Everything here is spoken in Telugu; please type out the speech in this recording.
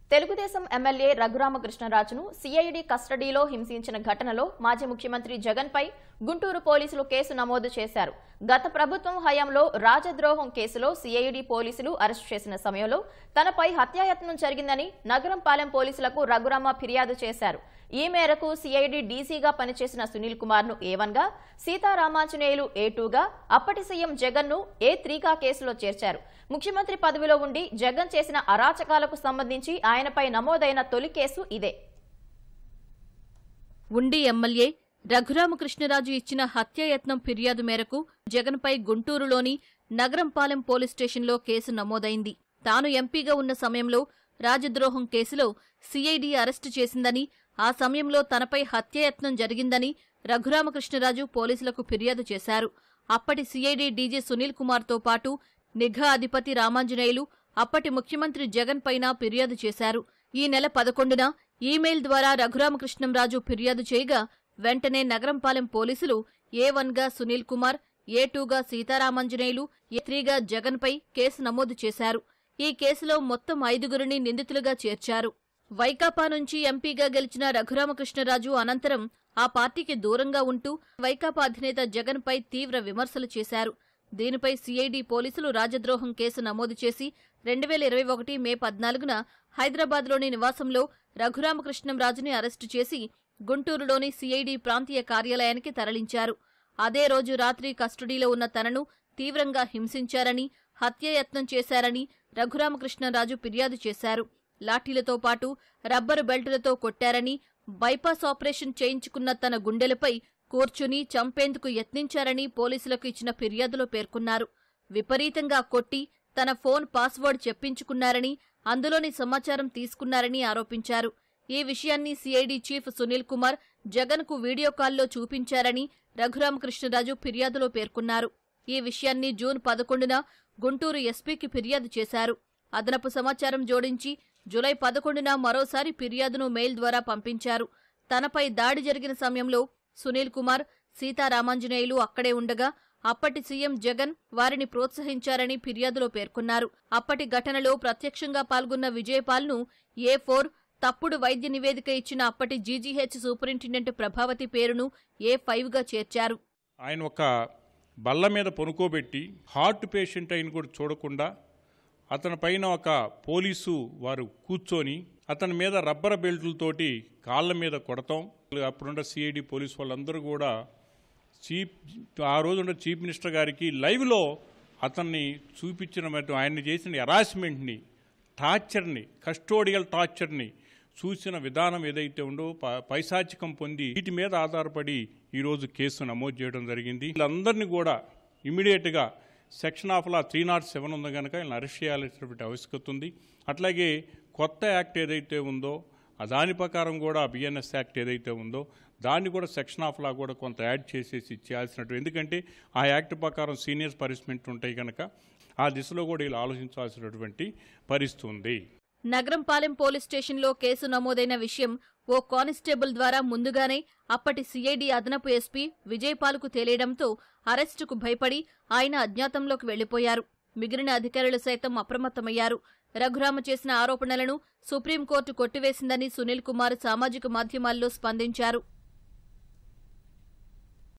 తెలుగుదేశం ఎమ్మెల్యే రఘురామకృష్ణరాజును సిఐడి కస్టడీలో హింసించిన ఘటనలో మాజీ ముఖ్యమంత్రి జగన్పై గుంటూరు పోలీసులు కేసు నమోదు చేశారు. గత ప్రభుత్వం హయాంలో రాజద్రోహం కేసులో సిఐడి పోలీసులు అరెస్టు చేసిన సమయంలో తనపై హత్యాయత్నం జరిగిందని నగరంపాలెం పోలీసులకు రఘురామ ఫిర్యాదు చేశారు. ఈ మేరకు సిఐడి డీసీగా పనిచేసిన సునీల్ కుమార్ ను A1 గా, సీతారామాంజనేయులు A2 గా, అప్పటి సీఎం జగన్ ను A3 గా కేసులో చేర్చారు. ముఖ్యమంత్రి పదవిలో ఉండి జగన్ చేసిన అరాచకాలకు సంబంధించి ఆయనపై నమోదైన తొలి కేసు ఇదే. ఉండి ఎమ్మెల్యే రఘురామకృష్ణరాజు ఇచ్చిన హత్యాయత్నం ఫిర్యాదు మేరకు జగన్పై గుంటూరులోని నగరంపాలెం పోలీస్ స్టేషన్లో కేసు నమోదైంది. తాను ఎంపీగా ఉన్న సమయంలో రాజద్రోహం కేసులో సిఐడి అరెస్టు చేసిందని, ఆ సమయంలో తనపై హత్యాయత్నం జరిగిందని రఘురామకృష్ణరాజు పోలీసులకు ఫిర్యాదు చేశారు. అప్పటి సిఐడి డీజీ సునీల్ కుమార్తో పాటు నిఘా అధిపతి రామాంజనేయులు అప్పటి ముఖ్యమంత్రి జగన్ పైన ఫిర్యాదు చేశారు. ఈ నెల 11న ఈమెయిల్ ద్వారా రఘురామకృష్ణంరాజు ఫిర్యాదు చేయగా వెంటనే నగరంపాలెం పోలీసులు A1 గా సునీల్ కుమార్, A2 గా సీతారామాంజనేయులు, A3 గా జగన్పై కేసు నమోదు చేశారు. ఈ కేసులో మొత్తం 5గురిని నిందితులుగా చేర్చారు. వైకాపా నుంచి ఎంపీగా గెలిచిన రఘురామకృష్ణరాజు అనంతరం ఆ పార్టీకి దూరంగా ఉంటూ వైకాపా అధినేత జగన్పై తీవ్ర విమర్శలు చేశారు. దీనిపై సిఐడి పోలీసులు రాజద్రోహం కేసు నమోదు చేసి 2021 మే 14న హైదరాబాద్లోని నివాసంలో రఘురామకృష్ణంరాజుని అరెస్టు చేసి గుంటూరులోని సిఐడి ప్రాంతీయ కార్యాలయానికి తరలించారు. అదే రోజు రాత్రి కస్టడీలో ఉన్న తనను తీవ్రంగా హింసించారని, హత్యాయత్నం చేశారని రఘురామకృష్ణరాజు ఫిర్యాదు చేశారు. లాఠీలతో పాటు రబ్బరు బెల్టులతో కొట్టారని, బైపాస్ ఆపరేషన్ చేయించుకున్న తన గుండెలపై కూర్చుని చంపేందుకు యత్నించారని పోలీసులకు ఇచ్చిన ఫిర్యాదులో పేర్కొన్నారు. విపరీతంగా కొట్టి తన ఫోన్ పాస్వర్డ్ చెప్పించుకున్నారని, అందులోని సమాచారం తీసుకున్నారని ఆరోపించారు. ఈ విషయాన్ని సిఐడి చీఫ్ సునీల్ కుమార్ జగన్కు వీడియో కాల్లో చూపించారని రఘురామకృష్ణరాజు ఫిర్యాదులో పేర్కొన్నారు. ఈ విషయాన్ని జూన్ 11న గుంటూరు ఎస్పీకి ఫిర్యాదు చేశారు. అదనపు సమాచారం జోడించి జూలై 11న మరోసారి ఫిర్యాదును మెయిల్ ద్వారా పంపించారు. తనపై దాడి జరిగిన సమయంలో సునీల్ కుమార్, సీతారామాంజనేయులు అక్కడే ఉండగా అప్పటి సీఎం జగన్ వారిని ప్రోత్సహించారని ఫిర్యాదులో పేర్కొన్నారు. అప్పటి ఘటనలో ప్రత్యక్షంగా పాల్గొన్న విజయపాల్ను A4, తప్పుడు వైద్య నివేదిక ఇచ్చిన అప్పటి జీజీహెచ్ సూపరింటెండెంట్ ప్రభావతి పేరును A5 గా చేర్చారు. ఆయన ఒక బల్ల మీద పనుకోబెట్టి హార్ట్ పేషెంట్ అయిన కూడా చూడకుండా అతని పైన ఒక పోలీసు వారు కూర్చొని అతని మీద రబ్బర్ బెల్టులతోటి కాళ్ళ మీద కొడతాం. అప్పుడున్న సిఐడి పోలీసు వాళ్ళందరూ కూడా ఆ రోజున్న చీఫ్ మినిస్టర్ గారికి లైవ్లో అతన్ని చూపించిన ఆయన్ని చేసిన హెరాస్మెంట్ని, టార్చర్ని, కస్టోడియల్ టార్చర్ని చూసిన విధానం ఏదైతే ఉందో పైశాచికం పొంది వీటి మీద ఆధారపడి ఈరోజు కేసు నమోదు చేయడం జరిగింది. వీళ్ళందరినీ కూడా ఇమీడియట్గా సెక్షన్ ఆఫ్ లా 307 ఉంది కనుక వీళ్ళని అరెస్ట్ చేయాల్సినటువంటి ఆవశ్యకత ఉంది. అట్లాగే కొత్త యాక్ట్ ఏదైతే ఉందో దాని ప్రకారం కూడా బిఎన్ఎస్ యాక్ట్ ఏదైతే ఉందో దాన్ని కూడా సెక్షన్ ఆఫ్ లా కూడా కొంత యాడ్ చేసేసి చేయాల్సినట్టు, ఎందుకంటే ఆ యాక్ట్ ప్రకారం సీనియర్స్ పనిష్మెంట్ ఉంటాయి కనుక ఆ దిశలో కూడా వీళ్ళు ఆలోచించాల్సినటువంటి పరిస్థితి ఉంది. నగరంపాలెం పోలీస్ స్టేషన్లో కేసు నమోదైన విషయం ఓ కానిస్టేబుల్ ద్వారా ముందుగానే అప్పటి సిఐడి అదనపు ఎస్పీ విజయపాల్కు తెలియడంతో అరెస్టుకు భయపడి ఆయన అజ్ఞాతంలోకి వెళ్లిపోయారు. మిగిలిన అధికారులు సైతం అప్రమత్తమయ్యారు. రఘురామ చేసిన ఆరోపణలను సుప్రీంకోర్టు కొట్టివేసిందని సునీల్ కుమార్ సామాజిక మాధ్యమాల్లో స్పందించారు.